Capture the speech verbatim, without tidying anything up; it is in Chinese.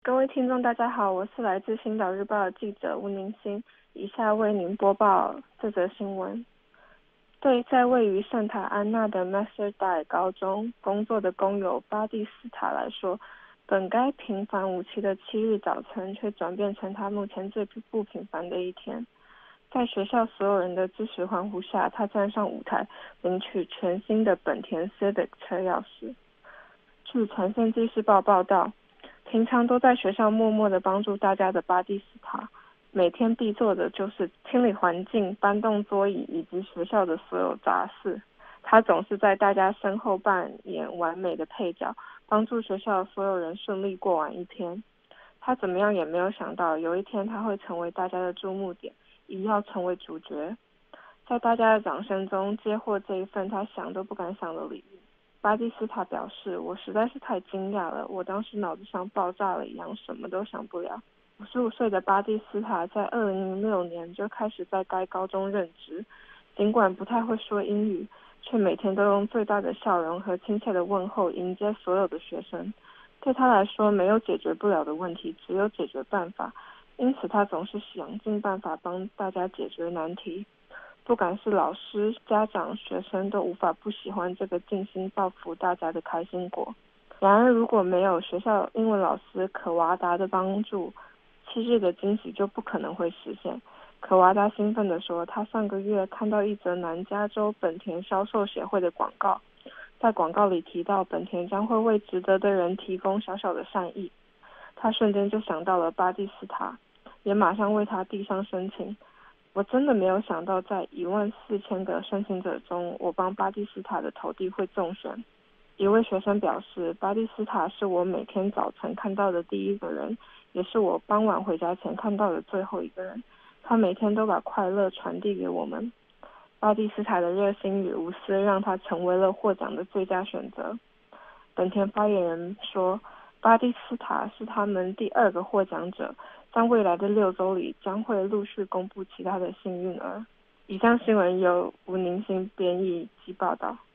各位听众，大家好，我是来自星岛日报的记者吴宁欣，以下为您播报这则新闻。对在位于圣塔安娜的 Masserdale 高中工作的工友巴蒂斯塔来说，本该平凡无奇的七日早晨，却转变成他目前最不平凡的一天。在学校所有人的支持欢呼下，他站上舞台，领取全新的本田 Civic 车钥匙。据《传线纪事报》报道，平常都在学校默默地帮助大家的巴蒂斯塔，每天必做的就是清理环境、搬动桌椅以及学校的所有杂事。他总是在大家身后扮演完美的配角，帮助学校所有人顺利过完一天。他怎么样也没有想到，有一天他会成为大家的注目点，一要成为主角。在大家的掌声中接获这一份他想都不敢想的礼物。巴蒂斯塔表示，我实在是太惊讶了，我当时脑子像爆炸了一样，什么都想不了。五十五岁的巴蒂斯塔在二零零六年就开始在该高中任职，尽管不太会说英语，却每天都用最大的笑容和亲切的问候迎接所有的学生。对他来说，没有解决不了的问题，只有解决办法，因此他总是想尽办法帮大家解决难题。不管是老师、家长、学生，都无法不喜欢这个尽心造福大家的开心果。然而，如果没有学校英文老师可瓦达的帮助，七日的惊喜就不可能会实现。可瓦达兴奋地说，他上个月看到一则南加州本田销售协会的广告，在广告里提到本田将会为值得的人提供小小的善意。他瞬间就想到了巴蒂斯塔，也马上为他递上申请。我真的没有想到，在一万四千个申请者中，我帮巴蒂斯塔的投递会中选。一位学生表示，巴蒂斯塔是我每天早晨看到的第一个人，也是我傍晚回家前看到的最后一个人。他每天都把快乐传递给我们。巴蒂斯塔的热心与无私让他成为了获奖的最佳选择。本田发言人说，巴蒂斯塔是他们第二个获奖者，在未来的六周里将会陆续公布其他的幸运儿。以上新闻由吴宁欣编译及报道。